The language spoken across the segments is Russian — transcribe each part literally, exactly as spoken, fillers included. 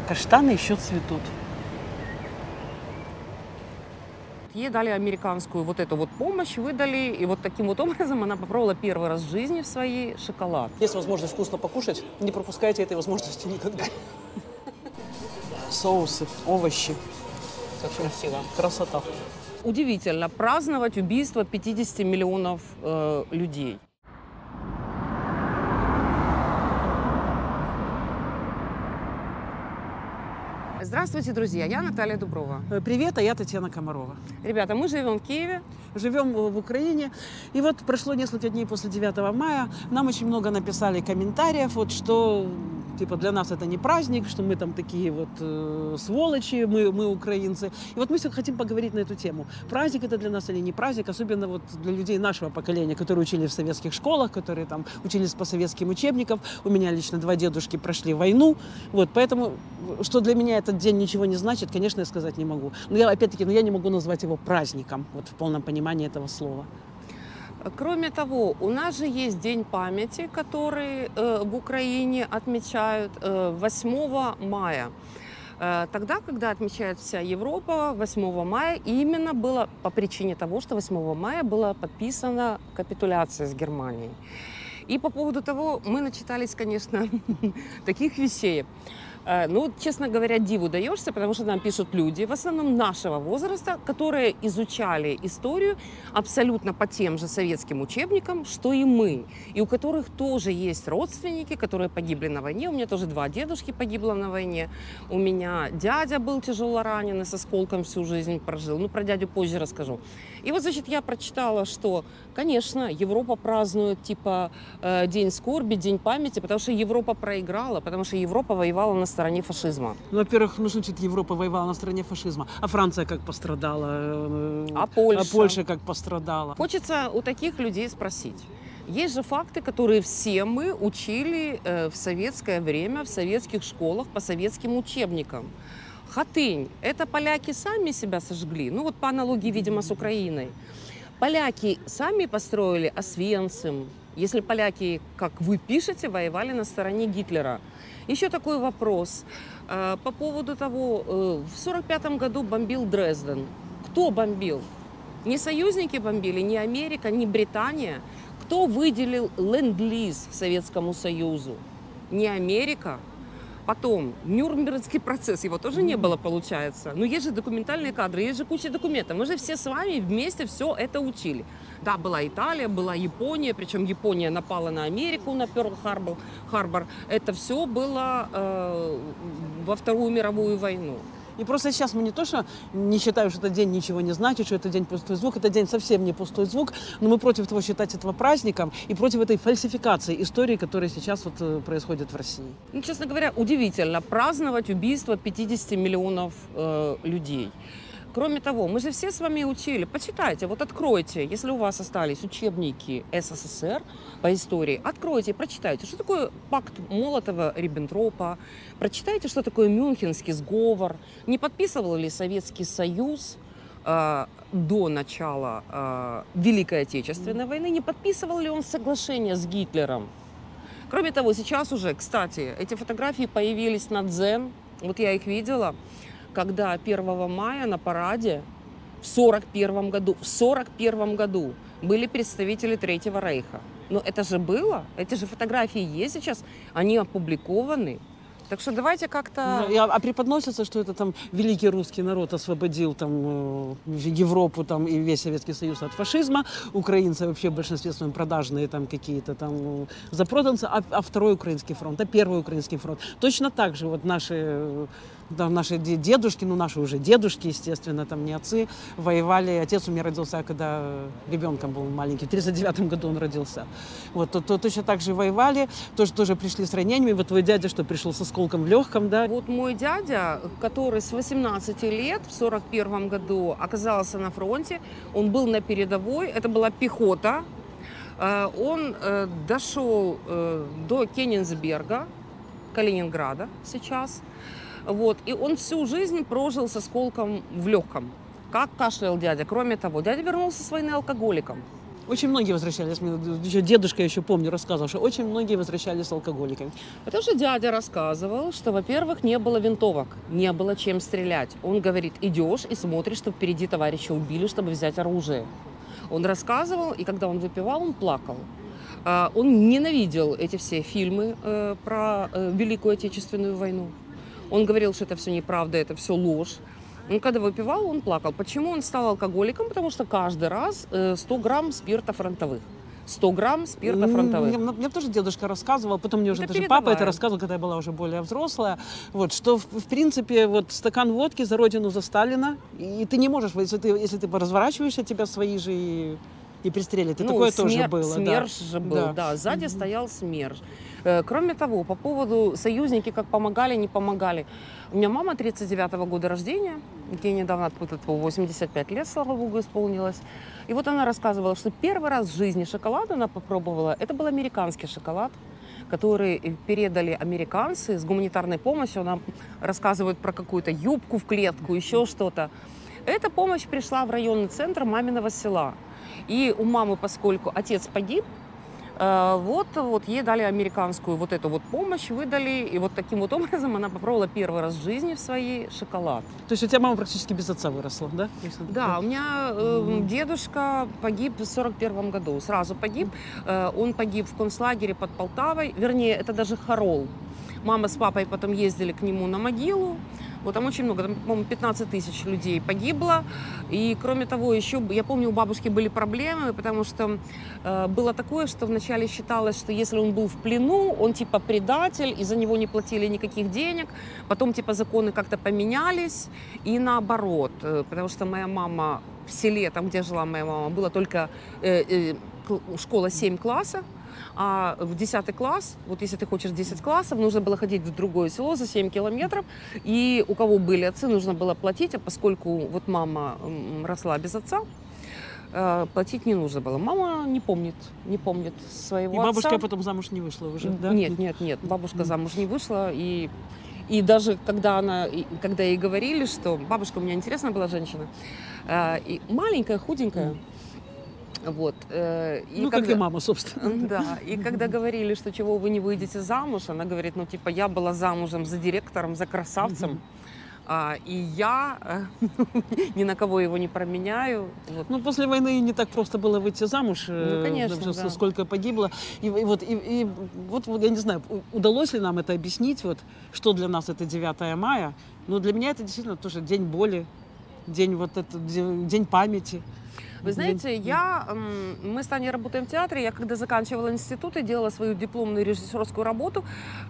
каштаны еще цветут. Ей дали американскую вот эту вот помощь, выдали, и вот таким вот образом она попробовала первый раз в жизни в своей шоколад. Есть возможность вкусно покушать, не пропускайте этой возможности никогда. Соусы, овощи. Очень красиво. Красота. Удивительно праздновать убийство пятидесяти миллионов э, людей. Здравствуйте, друзья! Я Наталья Дуброва. Привет, а я Татьяна Комарова. Ребята, мы живем в Киеве. Живем в Украине. И вот прошло несколько дней после девятого мая. Нам очень много написали комментариев, вот, что типа для нас это не праздник, что мы там такие вот э, сволочи, мы, мы украинцы. И вот мы сегодня хотим поговорить на эту тему. Праздник это для нас или не праздник, особенно вот для людей нашего поколения, которые учились в советских школах, которые там учились по советским учебникам. У меня лично два дедушки прошли войну. Вот, поэтому, что для меня этот день ничего не значит, конечно, я сказать не могу. Но я, опять-таки, но я не могу назвать его праздником, вот в полном понимании этого слова. Кроме того, у нас же есть День памяти, который э, в Украине отмечают э, восьмого мая. Э, тогда, когда отмечает вся Европа, восьмого мая именно было по причине того, что восьмого мая была подписана капитуляция с Германией. И по поводу того, мы начитались, конечно, таких вещей. Ну, честно говоря, диву даешься, потому что нам пишут люди, в основном нашего возраста, которые изучали историю абсолютно по тем же советским учебникам, что и мы. И у которых тоже есть родственники, которые погибли на войне. У меня тоже два дедушки погибло на войне. У меня дядя был тяжело ранен и с осколком всю жизнь прожил. Ну, про дядю позже расскажу. И вот, значит, я прочитала, что, конечно, Европа празднует, типа, День скорби, День памяти, потому что Европа проиграла, потому что Европа воевала на стороне фашизма. Ну, во-первых, ну, значит, Европа воевала на стороне фашизма. А Франция как пострадала? А Польша? А Польша как пострадала? Хочется у таких людей спросить. Есть же факты, которые все мы учили в советское время, в советских школах, по советским учебникам. Хатынь – это поляки сами себя сожгли, ну вот по аналогии, видимо, с Украиной. Поляки сами построили Освенцим, если поляки, как вы пишете, воевали на стороне Гитлера. Еще такой вопрос по поводу того, в сорок пятом году бомбил Дрезден. Кто бомбил? Не союзники бомбили, не Америка, не Британия. Кто выделил ленд-лиз Советскому Союзу? Не Америка. Потом, Нюрнбергский процесс, его тоже не было, получается. Но есть же документальные кадры, есть же куча документов. Мы же все с вами вместе все это учили. Да, была Италия, была Япония, причем Япония напала на Америку, на Пёрл-Харбор. Это все было э, во Вторую мировую войну. И просто сейчас мы не то, что не считаем, что этот день ничего не значит, что это день пустой звук, это день совсем не пустой звук, но мы против того считать этого праздником и против этой фальсификации истории, которая сейчас вот происходит в России. Ну, честно говоря, удивительно праздновать убийство пятидесяти миллионов э, людей. Кроме того, мы же все с вами учили, почитайте, вот откройте, если у вас остались учебники СССР по истории, откройте и прочитайте, что такое пакт Молотова-Риббентропа, прочитайте, что такое Мюнхенский сговор, не подписывал ли Советский Союз э, до начала э, Великой Отечественной войны, не подписывал ли он соглашение с Гитлером. Кроме того, сейчас уже, кстати, эти фотографии появились на Дзен, вот я их видела, когда первого мая на параде в сорок первом году, в сорок первом году были представители Третьего Рейха. Но это же было, эти же фотографии есть сейчас, они опубликованы. Так что давайте как-то... А, а преподносится, что это там великий русский народ освободил там Европу там, и весь Советский Союз от фашизма. Украинцы вообще в большинстве своем продажные там какие-то там запроданцы. А, а второй украинский фронт, а первый украинский фронт. Точно так же вот наши... Да, наши дедушки, ну наши уже дедушки, естественно, там не отцы, воевали. Отец у меня родился, когда ребенком был маленький. В тридцать девятом году он родился. Вот, то, то, точно так же воевали, тоже, тоже пришли с ранениями. Вот твой дядя, что пришел с осколком в легком, да? Вот мой дядя, который с восемнадцати лет в сорок первом году оказался на фронте, он был на передовой, это была пехота. Он дошел до Кенигсберга, Калининграда сейчас. Вот. И он всю жизнь прожил с осколком в легком. Как кашлял дядя. Кроме того, дядя вернулся с войны алкоголиком. Очень многие возвращались, еще дедушка, еще помню, рассказывал, что очень многие возвращались с алкоголиками. Потому что дядя рассказывал, что, во-первых, не было винтовок, не было чем стрелять. Он говорит, идешь и смотришь, что впереди товарища убили, чтобы взять оружие. Он рассказывал, и когда он выпивал, он плакал. Он ненавидел эти все фильмы про Великую Отечественную войну. Он говорил, что это все неправда, это все ложь. Он когда выпивал, он плакал. Почему он стал алкоголиком? Потому что каждый раз сто грамм спирта фронтовых. сто грамм спирта фронтовых. Мне, мне тоже дедушка рассказывал, потом мне уже это даже папа это рассказывал, когда я была уже более взрослая, вот, что, в, в принципе, вот стакан водки за родину, за Сталина, и ты не можешь, если ты, если ты разворачиваешься, тебя свои же и, и пристрелят. И ну, такое смер- тоже было. СМЕРШ да. же был, да, да сзади mm-hmm. стоял СМЕРШ. Кроме того, по поводу союзники, как помогали, не помогали. У меня мама тридцать девятого года рождения, ей недавно восемьдесят пять лет, слава богу, исполнилось. И вот она рассказывала, что первый раз в жизни шоколад она попробовала. Это был американский шоколад, который передали американцы с гуманитарной помощью. Она рассказывает про какую-то юбку в клетку, еще что-то. Эта помощь пришла в районный центр маминого села. И у мамы, поскольку отец погиб, Вот, вот ей дали американскую вот эту вот помощь, выдали, и вот таким вот образом она попробовала первый раз в жизни в своей шоколад. То есть у тебя мама практически без отца выросла, да? Да, у меня э, mm-hmm. дедушка погиб в сорок первом году, сразу погиб. Э, он погиб в концлагере под Полтавой, вернее, это даже Харол. Мама с папой потом ездили к нему на могилу. Вот там очень много, там, по-моему, пятнадцать тысяч людей погибло. И, кроме того, еще, я помню, у бабушки были проблемы, потому что э, было такое, что вначале считалось, что если он был в плену, он типа предатель, и за него не платили никаких денег. Потом типа законы как-то поменялись, и наоборот. Э, потому что моя мама в селе, там, где жила моя мама, была только э, э, школа семь классов. А в десятый класс, вот если ты хочешь десять классов, нужно было ходить в другое село за семь километров. И у кого были отцы, нужно было платить, а поскольку вот мама росла без отца, платить не нужно было. Мама не помнит, не помнит своего отца. И бабушка отца. Потом замуж не вышла уже, да? Нет, нет, нет, бабушка mm. замуж не вышла. И, и даже когда, она, когда ей говорили, что... Бабушка у меня интересная была женщина, и маленькая, худенькая. Mm. Вот. И ну, когда, как и мама, собственно. Да, и когда говорили, что чего вы не выйдете замуж, она говорит, ну, типа, я была замужем за директором, за красавцем, mm-hmm. а, и я ни на кого его не променяю. Вот. Ну, после войны не так просто было выйти замуж, ну, конечно, да. сколько погибло. И, и, вот, и, и вот, я не знаю, удалось ли нам это объяснить, вот, что для нас это девятое мая, но для меня это действительно тоже день боли, день, вот это, день памяти. Вы знаете, я, мы с Таней работаем в театре, я когда заканчивала институт и делала свою дипломную режиссерскую работу,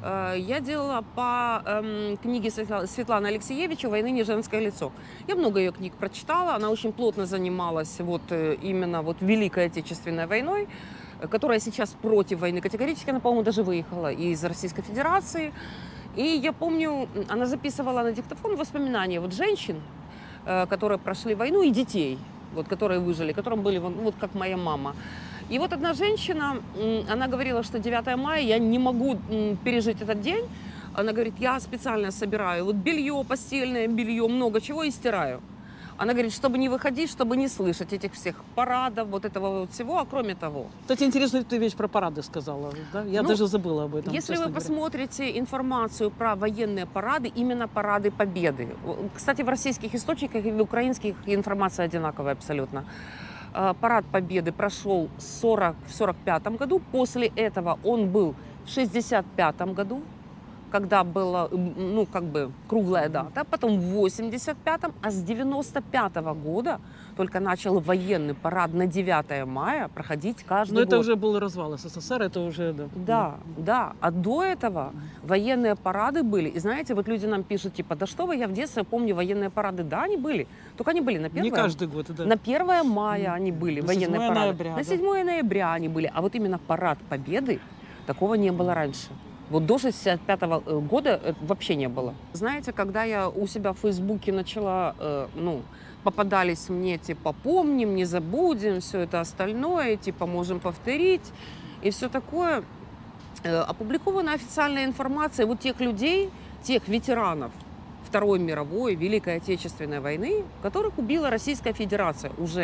я делала по книге Светланы Алексеевича «Войны женское лицо». Я много ее книг прочитала, она очень плотно занималась вот именно вот Великой Отечественной войной, которая сейчас против войны категорически, она, по-моему, даже выехала из Российской Федерации. И я помню, она записывала на диктофон воспоминания вот женщин, которые прошли войну, и детей. Вот, которые выжили, которым были, вот как моя мама. И вот одна женщина, она говорила, что девятое мая я не могу пережить этот день. Она говорит, я специально собираю вот белье, постельное белье, много чего и стираю. Она говорит, чтобы не выходить, чтобы не слышать этих всех парадов, вот этого вот всего, а кроме того. Кстати, интересную ты вещь про парады сказала, да? Я ну, даже забыла об этом. Если вы говоря. посмотрите информацию про военные парады, именно парады Победы. Кстати, в российских источниках и в украинских информация одинаковая абсолютно. Парад Победы прошел в сорок пятом году, после этого он был в шестьдесят пятом году, когда была, ну, как бы круглая дата, потом в восемьдесят пятом, а с девяносто пятого года только начал военный парад на девятое мая проходить каждый Но год. Но это уже был развал СССР, это уже, да. Да, да, а до этого военные парады были. И знаете, вот люди нам пишут, типа, да что вы, я в детстве помню военные парады. Да, они были, только они были на первое... Не каждый год, да. На первое мая они были, на военные парады. Ноября, на да. седьмое ноября они были, а вот именно парад Победы, такого не было раньше. Вот до шестьдесят пятого года вообще не было. Знаете, когда я у себя в Фейсбуке начала, э, ну, попадались мне, типа, помним, не забудем, все это остальное, типа, можем повторить, и все такое, э, опубликована официальная информация вот тех людей, тех ветеранов Второй мировой, Великой Отечественной войны, которых убила Российская Федерация уже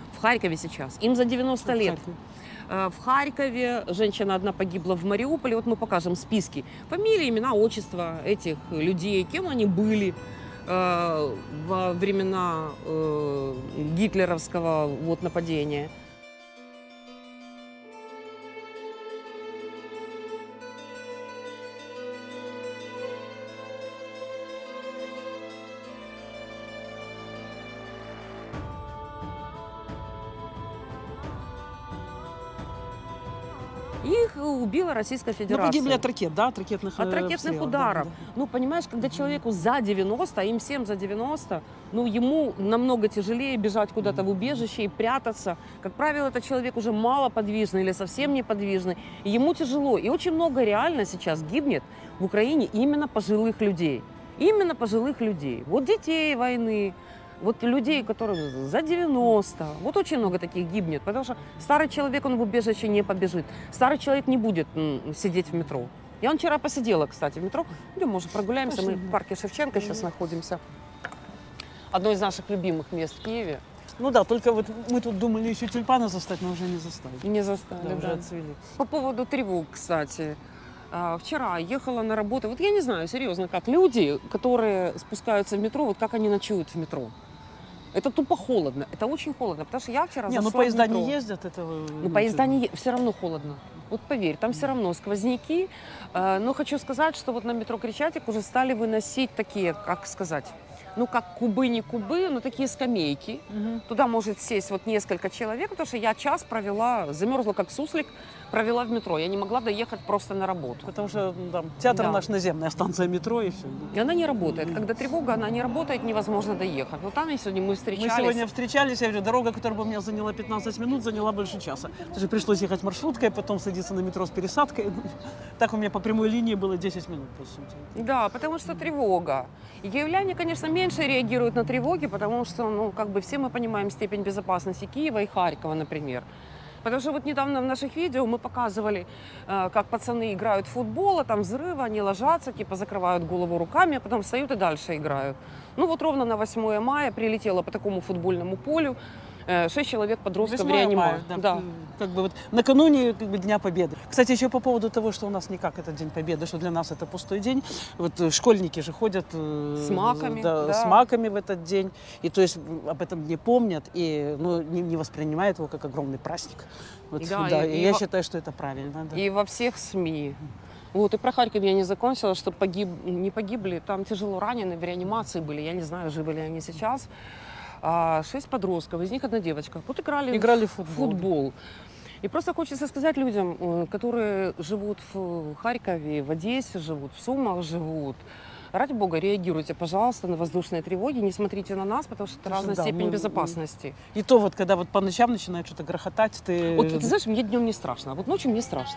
В Харькове сейчас. Им за девяносто лет. В Харькове женщина одна погибла, в Мариуполе. Вот мы покажем списки. Фамилии, имена, отчества этих людей, кем они были э, во времена э, гитлеровского вот, нападения. Их убила Российская Федерация. Ну, погибли от ракет, да, от ракетных От ракетных обстрелов, ударов. Да, да. Ну, понимаешь, когда человеку за девяносто, а им всем за девяносто, ну, ему намного тяжелее бежать куда-то в убежище и прятаться. Как правило, этот человек уже малоподвижный или совсем неподвижный. И ему тяжело. И очень много реально сейчас гибнет в Украине именно пожилых людей. Именно пожилых людей. Вот детей войны. Вот людей, которым за девяносто, вот очень много таких гибнет, потому что старый человек, он в убежище не побежит. Старый человек не будет м, сидеть в метро. Я вчера посидела, кстати, в метро. Идем, может, прогуляемся. Мы в парке Шевченко сейчас находимся. Одно из наших любимых мест в Киеве. Ну да, только вот мы тут думали еще тюльпаны застать, но уже не застали. Не застали, да, да. уже отцвели. По поводу тревог, кстати. Вчера ехала на работу. Вот я не знаю, серьезно, как люди, которые спускаются в метро, вот как они ночуют в метро. Это тупо холодно. Это очень холодно, потому что я вчера Не, ну зашла поезда в метро. не ездят, этого... Ну, поезда не е... все равно холодно. Вот поверь, там все равно сквозняки. Но хочу сказать, что вот на метро Крещатик уже стали выносить такие, как сказать, ну, как кубы, не кубы, но такие скамейки. Угу. Туда может сесть вот несколько человек, потому что я час провела, замерзла как суслик, провела в метро. Я не могла доехать просто на работу. Потому что там театр да. наш наземная станция метро и все. И она не работает. Когда тревога, она не работает, невозможно доехать. Вот там и сегодня мы встречались. Мы сегодня встречались, я говорю, дорога, которая бы меня заняла пятнадцать минут, заняла больше часа. Даже пришлось ехать маршруткой, потом садиться на метро с пересадкой. Так у меня по прямой линии было десять минут, по сути. Да, потому что тревога. И киевляне, конечно, меньше реагируют на тревоги, потому что, ну, как бы все мы понимаем степень безопасности Киева и Харькова, например. Потому что вот недавно в наших видео мы показывали, как пацаны играют в футбол, а там взрывы, они ложатся, типа закрывают голову руками, а потом встают и дальше играют. Ну вот ровно на восьмое мая прилетело по такому футбольному полю шесть человек подростков в реанимации. Да, да. Как бы вот накануне как бы, Дня Победы. Кстати, еще по поводу того, что у нас никак этот День Победы, что для нас это пустой день. Вот школьники же ходят с маками, да, да. с маками в этот день. И то есть об этом не помнят и ну, не, не воспринимают его как огромный праздник. Вот, да, да, и, и и я во... считаю, что это правильно. Да. И во всех СМИ. Вот, и про Харьков я не закончила, что погиб... не погибли, там тяжело раненые, в реанимации были, я не знаю, живы ли они сейчас. А, шесть подростков, из них одна девочка. Вот играли, играли в футбол. футбол. И просто хочется сказать людям, которые живут в Харькове, в Одессе живут, в Сумах живут, ради бога, реагируйте, пожалуйста, на воздушные тревоги, не смотрите на нас, потому что это разная да, степень мы, безопасности. И то вот, когда вот по ночам начинает что-то грохотать, ты... Вот, ты знаешь, мне днем не страшно, а вот ночью мне страшно.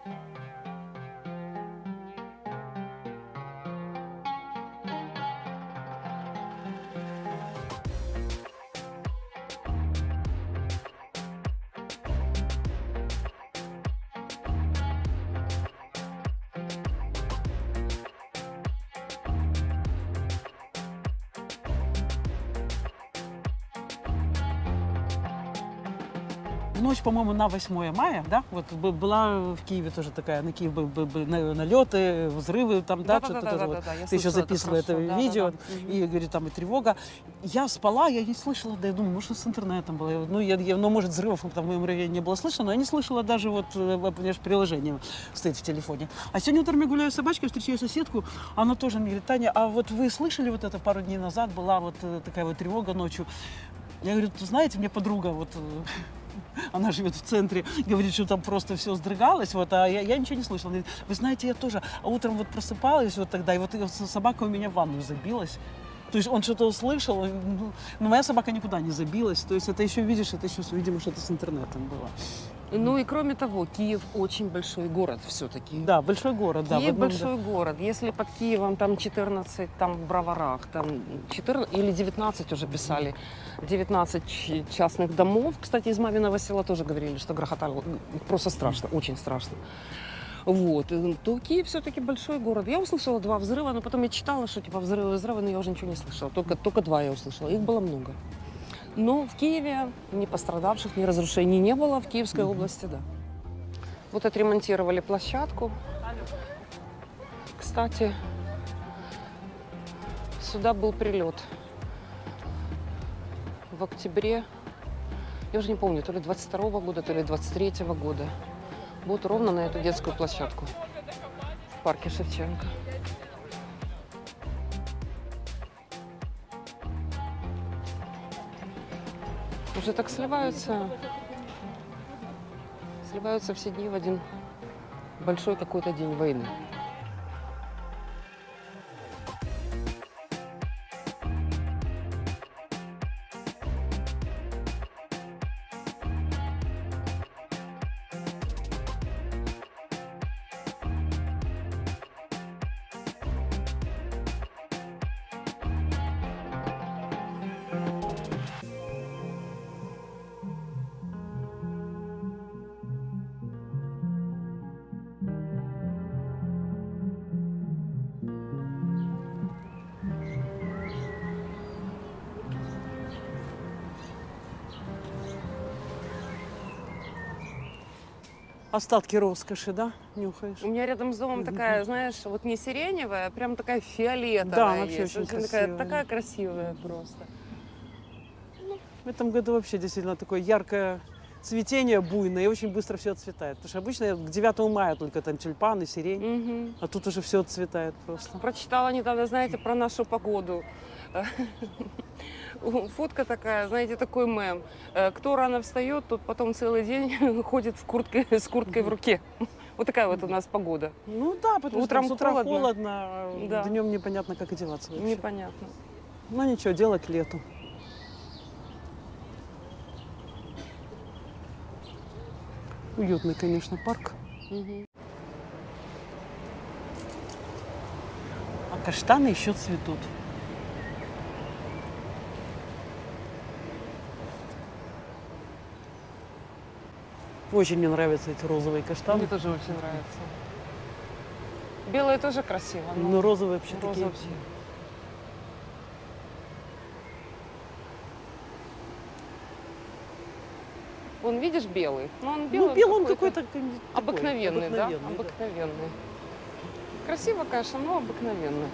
Ночь, по-моему, на восьмое мая, да, вот была в Киеве тоже такая, на Киев были налеты, взрывы, там, да, да, что-то да, тоже. да, Вот. да, да, я Ты еще записывала это, это да, видео, да, да. и, говорит, там и тревога. Я спала, я не слышала, да, я думаю, может, с интернетом было. Ну, я, я, ну может, взрывов там в моем районе не было слышно, но я не слышала даже вот, понимаешь, приложение стоит в телефоне. А сегодня утром я гуляю с собачкой, встречаю соседку, она тоже мне говорит, Таня, а вот вы слышали вот это пару дней назад, была вот такая вот тревога ночью. Я говорю, знаете, мне подруга вот... Она живет в центре, говорит, что там просто все сдрыгалось, вот, а я, я ничего не слышала. Она говорит, вы знаете, я тоже, а утром вот просыпалась вот тогда, и вот собака у меня в ванну забилась. То есть он что-то услышал, ну, но моя собака никуда не забилась. То есть это еще, видишь, это еще, видимо, что-то с интернетом было. Ну и кроме того, Киев очень большой город все-таки. Да, большой город. Киев да, одном, большой да. город. Если под Киевом там четырнадцать, там в Броварах, там четырнадцать или девятнадцать уже писали, девятнадцать частных домов. Кстати, из Маминого села тоже говорили, что грохотало просто страшно, очень страшно. Вот, то Киев все-таки большой город. Я услышала два взрыва, но потом я читала, что типа взрывы, взрывы, но я уже ничего не слышала. Только, только два я услышала, их было много. Но в Киеве ни пострадавших, ни разрушений не было. В Киевской mm-hmm. области, да. Вот отремонтировали площадку. Кстати, сюда был прилет в октябре, я уже не помню, то ли двадцать второго года, то ли двадцать третьего года. Вот ровно на эту детскую площадку в парке Шевченко. Уже так сливаются, сливаются все дни в один большой какой-то день войны. Остатки роскоши, да, нюхаешь? У меня рядом с домом такая, знаешь, вот не сиреневая, а прям такая фиолетовая. Да, вообще есть. очень Такая, красивая. такая красивая просто. В этом году вообще действительно такое яркое цветение, буйное, и очень быстро все отцветает. Потому что обычно к девятому мая только там тюльпаны, сирень, Угу. а тут уже все отцветает просто. Прочитала недавно, знаете, про нашу погоду. Фотка такая, знаете, такой мем. Кто рано встает, тот потом целый день ходит в куртке, с курткой в руке. Вот такая вот у нас погода. Ну да, потому Утром что с утра холодно, холодно, а да. днем непонятно, как одеваться вообще. Непонятно. Ну ничего, дело к лету. Уютный, конечно, парк. Угу. А каштаны еще цветут. Очень мне нравятся эти розовые каштаны. Мне тоже очень нравится. Белые тоже красиво. Но, но розовые вообще розы такие. вообще. Вон, видишь, белый? Ну, он белый, ну, белый он какой-то какой-то обыкновенный, да? обыкновенный, да? Обыкновенный. Красиво, конечно, но обыкновенный.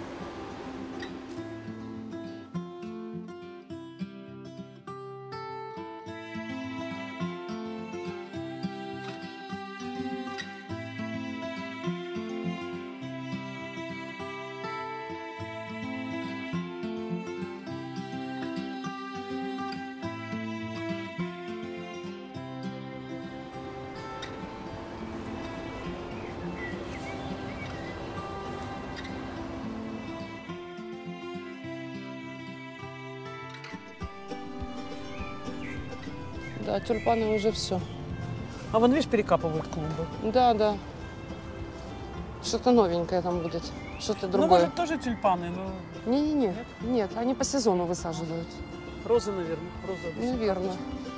Да, тюльпаны уже все. А вон, видишь, перекапывают клумбы. Да, да. Что-то новенькое там будет. Что-то Ну, другое. может, тоже тюльпаны, но Не-не-не. Нет? Нет, они по сезону высаживают. розы, наверное. Розы. Наверное.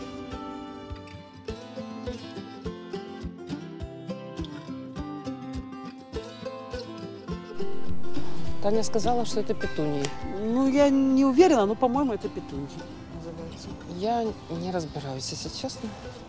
Таня сказала, что это петунии. Ну, я не уверена, но, по-моему, это петуньи называются. Я не разбираюсь, если честно.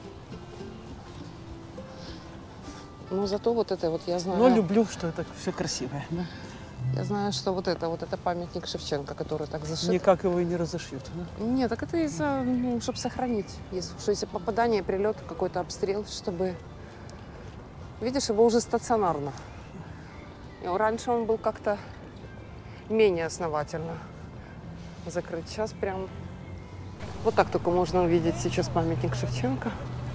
Но зато вот это вот я знаю. Но люблю, что это все красивое. Да? Я знаю, что вот это вот это памятник Шевченко, который так зашит. Никак его и не разошьют. Да? Нет, так это из-за, ну, чтобы сохранить. Если, что если попадание, прилет, какой-то обстрел, чтобы... Видишь, его уже стационарно. И раньше он был как-то менее основательно закрыт. Сейчас прям... Вот так только можно увидеть сейчас памятник Шевченко.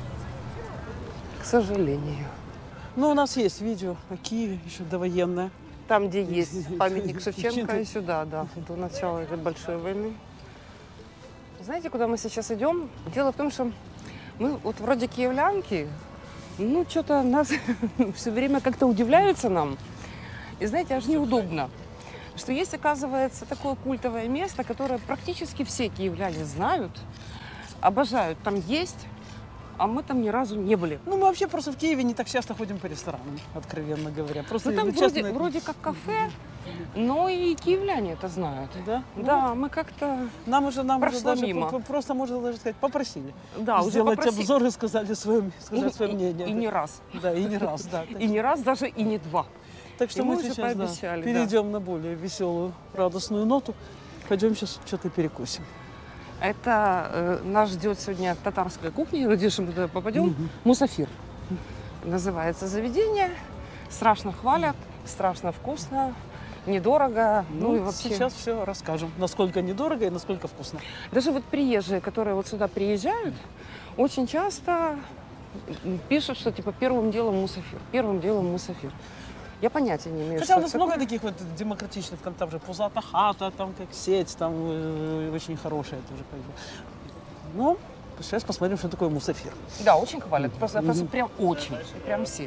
К сожалению. Ну, у нас есть видео о Киеве, еще довоенное. Там, где есть памятник Шевченко, и сюда, да, до начала этой большой войны. Знаете, куда мы сейчас идем? Дело в том, что мы вот вроде киевлянки, ну, что-то нас все время как-то удивляются нам. И знаете, аж неудобно, что есть, оказывается, такое культовое место, которое практически все киевляне знают, обожают там есть, а мы там ни разу не были. Ну, мы вообще просто в Киеве не так часто ходим по ресторанам, откровенно говоря. Просто Ну, там ну, вроде, честно, вроде как кафе, но и киевляне это знают. Да? Да, мы как-то... Нам уже, нам уже прошло даже, мимо. п- п- просто, можно даже сказать, попросили. Да, уже сделать попроси- обзор и сказали свое, сказать И- свое и- мнение. И не раз. Да, и не раз, да. И не раз, даже и не два. Так что И мы, мы уже сейчас да, пообещали, да. перейдем на более веселую, радостную ноту. Пойдем сейчас что-то перекусим. Это э, нас ждет сегодня татарская кухня. Надеюсь, что мы туда попадем. Мгм. Мусафир называется заведение. Страшно хвалят, страшно вкусно, недорого. Ну, и вообще. Сейчас все расскажем, насколько недорого и насколько вкусно. Даже вот приезжие, которые вот сюда приезжают, очень часто пишут, что типа первым делом мусафир, первым делом мусафир. Я понятия не имею, Хотя что у нас это много такое. таких вот демократичных, там, там же Пузата хата, там как сеть, там э, очень хорошая тоже как бы. Ну, сейчас посмотрим, что такое мусафир. Да, очень хвалят, просто, Мгм. просто прям очень, прям все.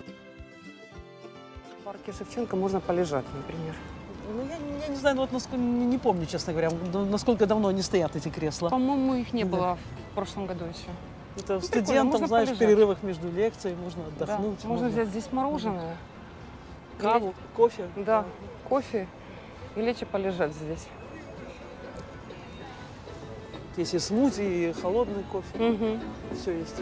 В парке Шевченко можно полежать, например. Ну, я, я не знаю, ну, вот насколько, не, не помню, честно говоря, ну, насколько давно они стоят, эти кресла. По-моему, их не Да. было в прошлом году еще. Это прикольно, студентам, можно знаешь, в полежать. перерывах между лекциями можно Да, отдохнуть. можно взять здесь мороженое, каву, кофе. да, кофе и лечь и полежать здесь. Есть и смузи, и холодный кофе. Мгм. Все есть.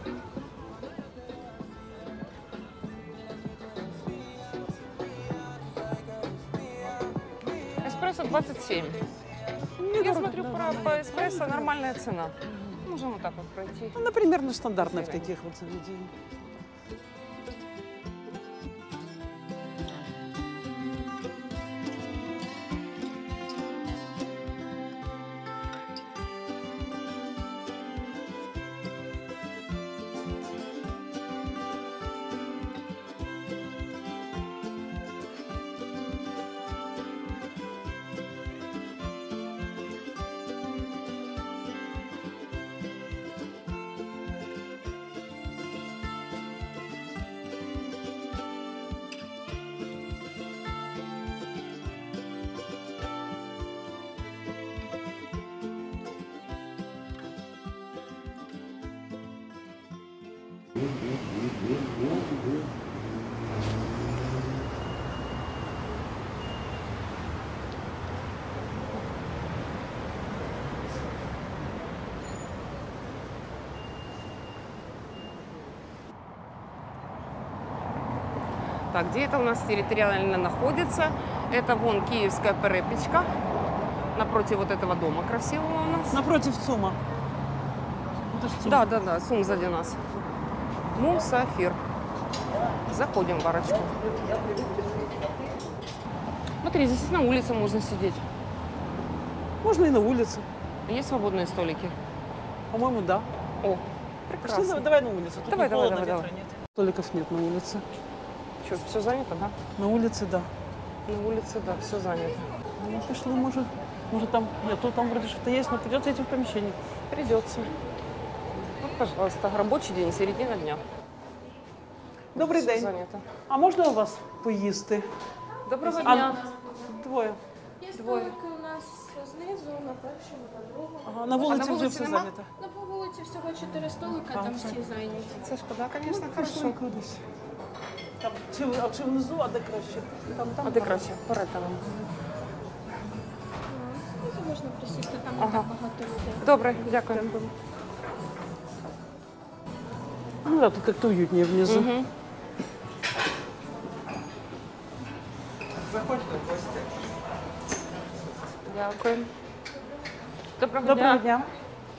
Эспрессо двадцать семь. Я смотрю, да, про, да. по эспрессо нормальная цена. Можем вот так вот пройти. Ну, например, ну, стандартно в таких вот заведениях. Так, где это у нас территориально находится? Это вон Киевская Перепечка. Напротив вот этого дома красивого у нас. Напротив ЦУМа. Это ж ЦУМ. Да, да, да, сум сзади нас. Мусафир. Заходим в арочку. Смотри, здесь на улице можно сидеть. Можно и на улице. Есть свободные столики? По-моему, да. О, Пошли, прекрасно. давай на улицу. Тут Давай, не давай, холодно, давай, ветра нет. Столиков нет на улице. Что, все занято, да? На улице, да. На улице, да, все занято. Ну, пошли, может, может там, нет, тут там вроде что-то есть, но придется идти в помещение. Придется. Вот, пожалуйста, рабочий день, середина дня. Добрий Все день. занято. А можна у вас поїсти? Доброго А, дня. Двоє. Є Двоє. столики у нас знизу, на першому, на другому. Ага, на вулиці вже вулиці все нема? зайнято. Ну, по вулиці всього чотири столика, А, там все. всі зайняті. Це шкода, звісно, Пішли хорошо. кудись. Там, чи, ви- а чи внизу, а де краще? Там, там. А де краще? Порета нам. Тут можна присісти, там Ага. не так багато людей. Добре, дякую. Ну да, тут как-то уютнее внизу. Угу. Дякую. Доброго, Доброго дня. дня.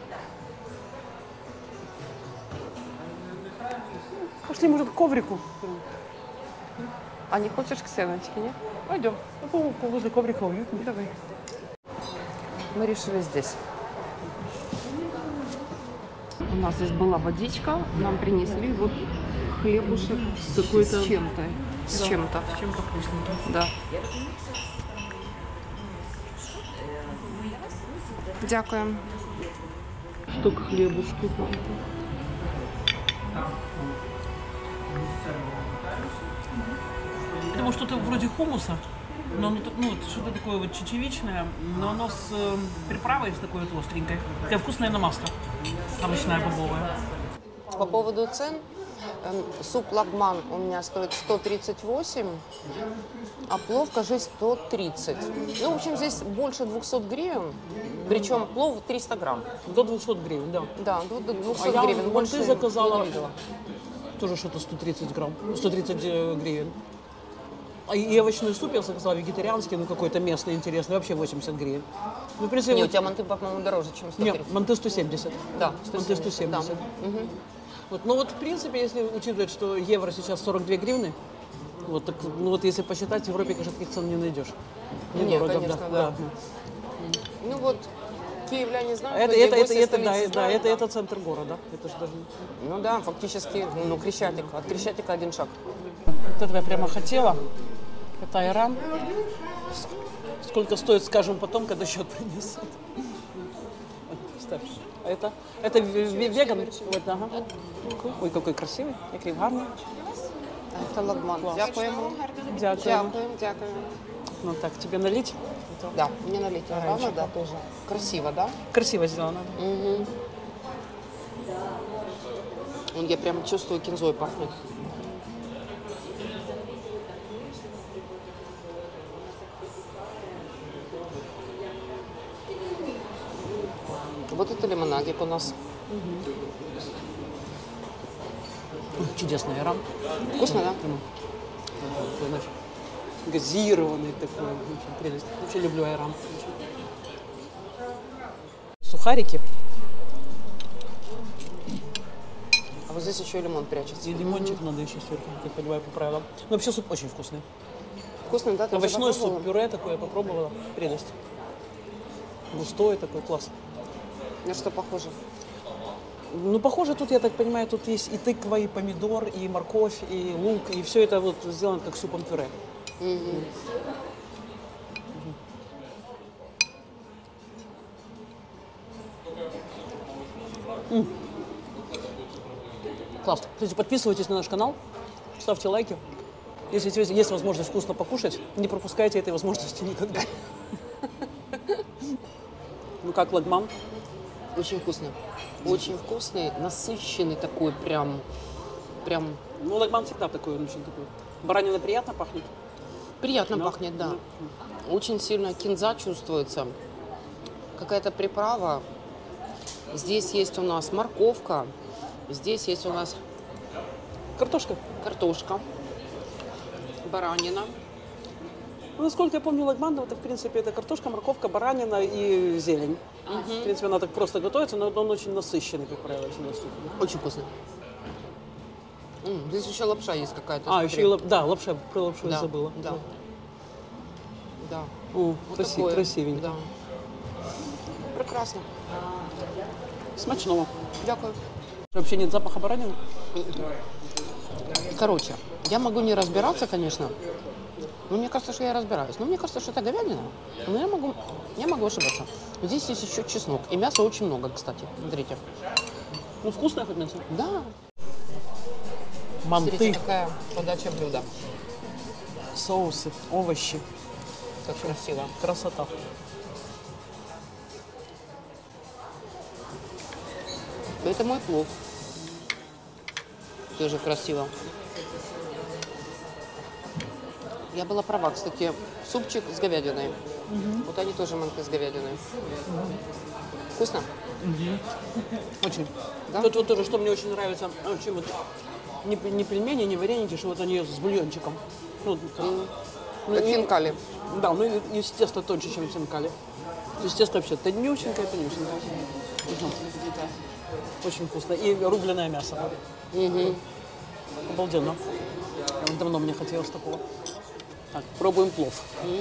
Пошли, может, к коврику? А не хочешь к стеночке, нет? Пойдем. Ну, по- по- возле коврика уютнее. Давай. Мы решили здесь. У нас здесь была водичка, нам принесли вот хлебушек с, Какой-то- с чем-то. С чем-то. С чем-то вкусненьким. Да. Дякуем. Штук хлебушки. Потому что это вроде хумуса, но оно, так- ну, вот что-то такое вот чечевичное, но оно с э, приправой с такой вот остренькой. Такая вкусная намазка. Овощная бобовая. по поводу цен. Эм, Суп лагман у меня стоит сто тридцать восемь, а плов, кажется, сто тридцать. Ну, в общем, здесь больше двухсот гривен, причем плов триста грамм. До двухсот гривен, да. Да, до до двухсот А я гривен. вон Больше ты заказала. я не видела. Тоже что-то сто тридцать грамм, сто тридцать э, гривен. А и и овощной суп я заказала вегетарианский, ну какой-то местный интересный, вообще восемьдесят гривен. Ну, в принципе, Не, у вот- тебя манты, по-моему, дороже, чем сто тридцать. Нет, манты сто семьдесят. Да, Манты сто семьдесят. Вот, ну вот, в принципе, если учитывать, что евро сейчас сорок две гривны, вот, так, ну вот если посчитать, в Европе, конечно, таких цен не найдешь. Нет, Недорого, конечно, да. да. Ну вот, киевляне знают, Это, что это, это, гости это, да, столицы да, знают, это, это центр города. Это же даже... Ну да, фактически, ну, Крещатик. От Крещатика один шаг. Вот этого я прямо хотела. Это айран. Сколько стоит, скажем потом, когда счет принесут. Ставь. А это? Это ве- веган? Вот, ага. Ой, какой красивый, який гарний. А это лагман. Дякуємо. Дякую. Дякуємо, дякуємо. Ну так, тебе налить? Да, мне налить. Правда, да, тоже. Красиво, да? Красиво сделано. Угу. Я прям чувствую, кинзой пахнет. Вот это лимонадик у нас. Чудесный айран. Вкусно, да? Прямо такой, знаешь, газированный такой. Очень прелесть. Вообще люблю айран. Сухарики А вот здесь еще и лимон прячется. и лимончик надо еще сверху, как понимаю, по правилам. Но вообще суп очень вкусный. Вкусно, да? Ты уже Овощной попробовала? суп, пюре такое я попробовала. Прелесть. Густой такой, класс. На что похоже? Ну, похоже, тут, я так понимаю, тут есть и тыква, и помидор, и морковь, и лук, и все это вот сделано как супом пюре. Угу. Класс. Кстати, подписывайтесь на наш канал, ставьте лайки. Если есть- есть возможность вкусно покушать, не пропускайте этой возможности никогда. Ну как, лагман? Очень вкусный. Очень вкусный, насыщенный такой прям, прям Ну, лагман всегда такой, он очень такой. Баранина приятно пахнет. приятно Да. пахнет, да. Очень сильно кинза чувствуется. Какая-то приправа. Здесь есть у нас морковка. Здесь есть у нас Картошка. картошка, баранина. Ну, насколько я помню, лагман, это, в принципе, это картошка, морковка, баранина и зелень. В принципе, она так просто готовится, но он очень насыщенный, как правило, очень насыщенный. Очень вкусно. М, здесь еще лапша есть какая-то. А, смотри. еще и лап... да, лапша, про лапшу я Да, забыла. Да. Да. О, Вот краси- такое. красивенько. Да. Прекрасно. Смачного. Дякую. Вообще нет запаха баранины? Короче, я могу не разбираться, конечно, но мне кажется, что я разбираюсь. Но мне кажется, что это говядина. Но я могу, я могу ошибаться. Здесь есть еще чеснок. И мяса очень много, кстати. Смотрите. Ну, вкусное хоть мясо? Да. Манты, Смотрите, какая подача блюда. соусы, овощи. Как красиво. Красота. Это мой плов. Тоже красиво. Я была права, кстати, супчик с говядиной. Вот они тоже манты с говядиной. Вкусно? Очень. Да? Тут вот тоже, что мне очень нравится, а, чем вот не, п- не пельмени, не вареники, что вот они с бульончиком. Ну, как- ну, Как и- хинкали. Да, ну и, и тесто тоньше, чем хинкали. То есть тесто вообще тонюсенькое, тонюсенькое. Мгм. Очень вкусно. И рубленое мясо. Угу. Обалденно. Прям давно мне хотелось такого. Так, пробуем плов.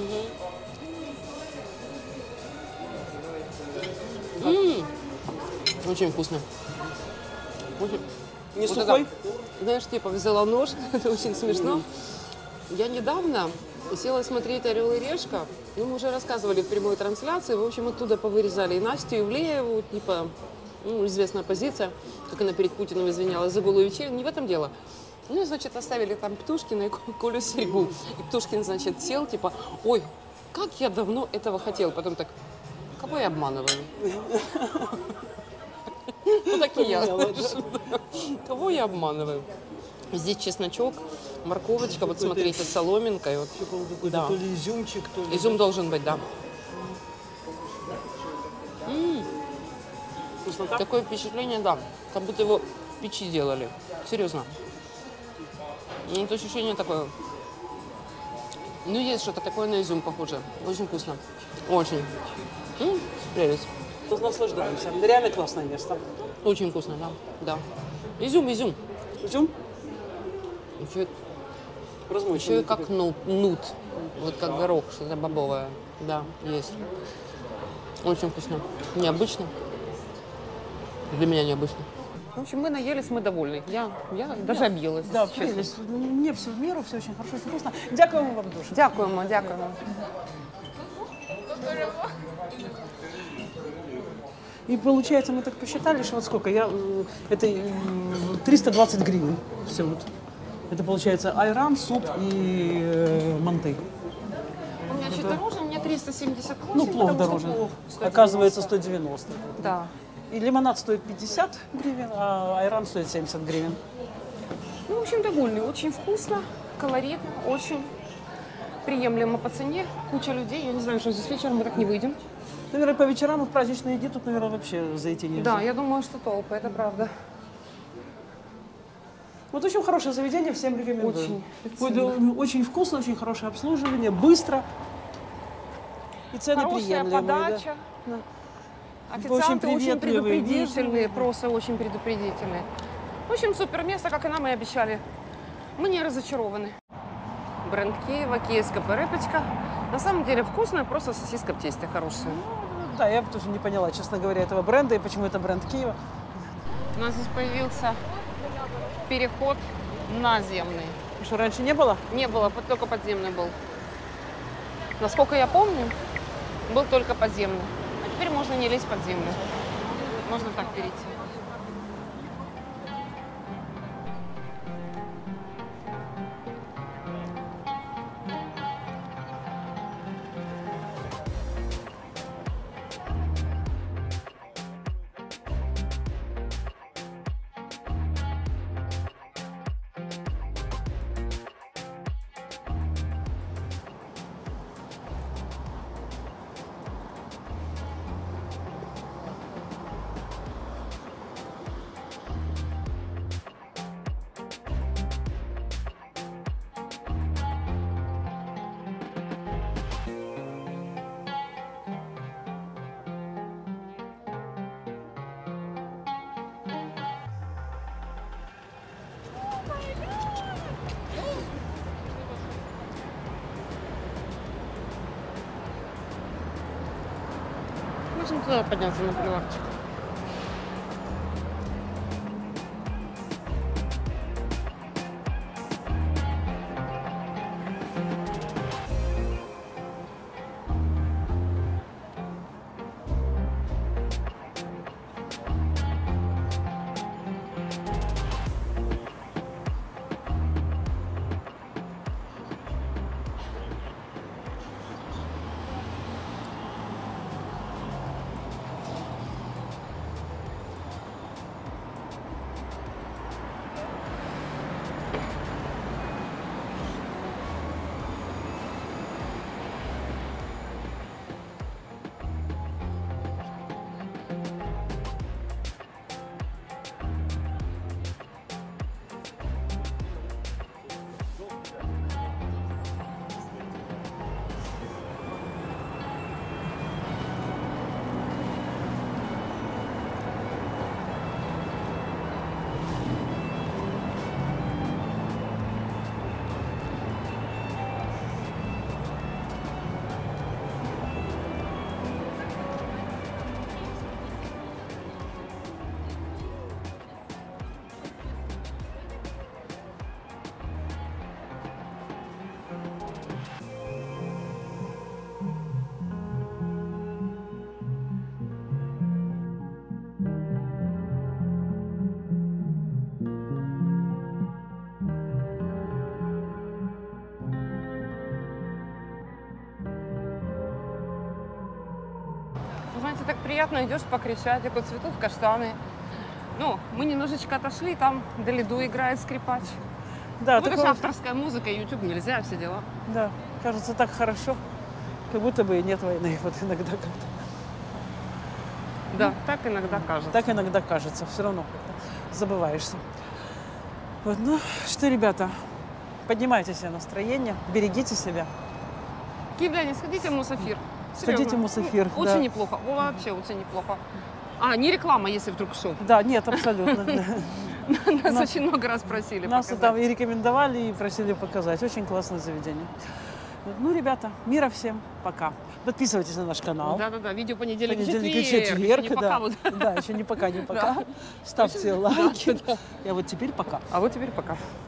Очень вкусно. Очень- Не Вот сухой? это, знаешь, типа взяла нож, это очень смешно. Я недавно села смотреть «Орел и решка». Ну, мы уже рассказывали в прямой трансляции. В общем, оттуда повырезали и Настю Ивлееву, типа, ну, известная позиция, как она перед Путиным извинялась за былую вечеринку. Не в этом дело. Ну, и, значит, оставили там Птушкина и Колю Серьгу. И Птушкин, значит, сел, типа, ой, как я давно этого хотел. Потом так, кого я обманываю? Ну, так и я. Мелочь. Кого я обманываю? Здесь чесночок, морковочка, вот Какой-то- смотрите, соломинкой. Вот. Какой-то Да. то ли изюмчик, то ли... Изюм должен быть, да. М, Вкуснота? Такое впечатление, да, как будто его в печи делали. Серьезно. Ну, это ощущение такое. Ну, есть что-то такое на изюм похоже. Очень вкусно. Очень. М, Прелесть. Наслаждаемся. Реально классное место. Очень вкусно, да. Да. Изюм, изюм. Изюм? Еще, еще Размоченный. и как нут, нут. Вот как горох, что-то бобовое. Да, есть. Очень вкусно. Необычно. Для меня необычно. В общем, мы наелись, мы довольны. Я, я даже объелась. Да, если честно. прелесть. Мне все в меру, все очень хорошо, очень вкусно. Дякуємо вам дуже. Дякуємо, дякуємо. И получается, мы так посчитали, что вот сколько, я, м, это м, триста двадцать гривен. Все вот. Это получается айран, суп и э, манты. У меня чуть дороже, у меня триста семьдесят восемь. Ну, плов потому что дороже. плов сто Оказывается, девяносто. сто девяносто. Да. И лимонад стоит пятьдесят гривен, а айран стоит семьдесят гривен. Ну, в общем, довольны. Очень вкусно, колоритно, очень приемлемо по цене. Куча людей. Я не знаю, что здесь вечером мы так не выйдем. Наверное, по вечерам и в праздничные дни тут, наверное, вообще зайти нельзя. Да, я думаю, что толпа, это правда. Вот очень хорошее заведение, всем рекомендую. Очень. Вот, э, очень вкусно, очень хорошее обслуживание, быстро. И цены Хорошая приемлемые. да. подача. Да. Официанты очень, приветливые, предупредительные, вежливые. просто очень предупредительные. В общем, супер место, как и нам и обещали. Мы не разочарованы. Бренд Киева, киевская перепечка. На самом деле вкусная, просто сосиска в тесте хорошая. Да, я бы тоже не поняла, честно говоря, этого бренда и почему это бренд Киева. У нас здесь появился переход наземный. Что раньше не было? Не было, под- только подземный был. Насколько я помню, был только подземный. А теперь можно не лезть под землю. Можно так перейти. Можем туда подняться на прилавчик. Знаете, так приятно, идешь по Крещатику, цветут каштаны, Ну, мы немножечко отошли, там Далиду играет скрипач. Да, Ну, это такое- же авторская музыка, YouTube нельзя, все дела. да, кажется так хорошо, как будто бы и нет войны, вот иногда как-то. Да, так иногда кажется. Так иногда кажется, все равно как-то забываешься. Вот, ну что, ребята, поднимайте себе настроение, берегите себя. Киевляне, сходите в Мусафир. Сходите Серьезно. в Мусафир, Ну, очень да. неплохо. О, вообще очень неплохо. А, не реклама, если вдруг что. Да, нет, абсолютно. Нас Нас- очень много раз просили Нас показать. там и рекомендовали, и просили показать. Очень классное заведение. Ну, ребята, мира всем, пока. Подписывайтесь на наш канал. Да-да-да, видео понедельник, Понедельник и четверг. четверг, Еще не пока да. вот. Да, еще не пока, не пока. Да. Ставьте лайки. Я вот теперь пока. А вот теперь пока.